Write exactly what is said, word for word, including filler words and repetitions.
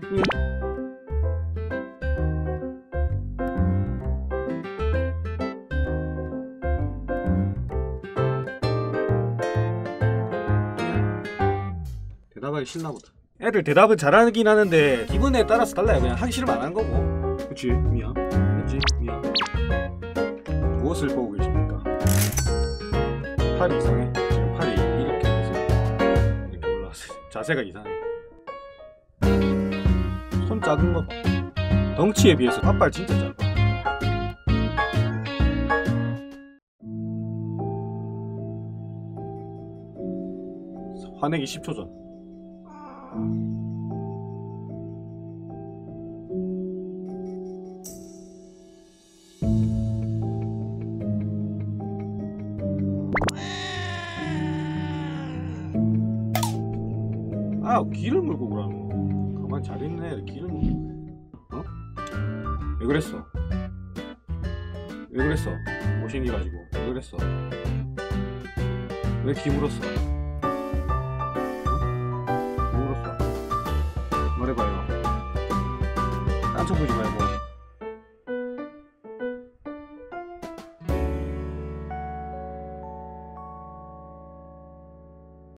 예. 대답하기 싫나보다. 애들 대답은 잘하긴 하는데 기분에 따라서 달라요. 그냥 하기 싫으면 안 하는 거고. 그치? 미안. 그치? 미안. 무엇을 보고 계십니까? 팔이 이상해. 지금 팔이 이렇게 해서 이렇게 올라왔어요. 자세가 이상해. 손 작은 거 봐. 덩치에 비해서 앞발 진짜 작아. 화내기 십 초 전. 아, 귀를 물고 그러노. 가만 잘 있네. 귀를 물고. 어? 왜 그랬어? 왜 그랬어? 못생기 가지고 왜 그랬어? 왜 귀 물었어? 어? 왜 물었어? 말해봐요. 딴척 보지 말고.